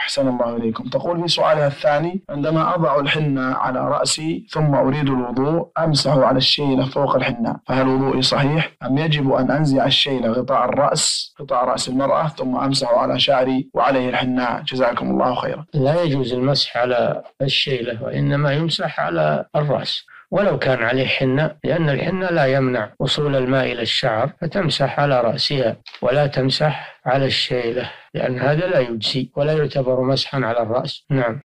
أحسن الله إليكم. تقول في سؤالها الثاني: عندما أضع الحنة على رأسي ثم أريد الوضوء أمسح على الشيلة فوق الحنة، فهل وضوئي صحيح أم يجب أن أنزع الشيلة غطاء الرأس، غطاء رأس المرأة، ثم أمسح على شعري وعليه الحنة؟ جزاكم الله خيرا. لا يجوز المسح على الشيلة، وإنما يمسح على الرأس ولو كان عليه حنة، لأن الحنة لا يمنع وصول الماء إلى الشعر، فتمسح على رأسها ولا تمسح على الشيلة، لأن هذا لا يجزي ولا يعتبر مسحا على الرأس. نعم.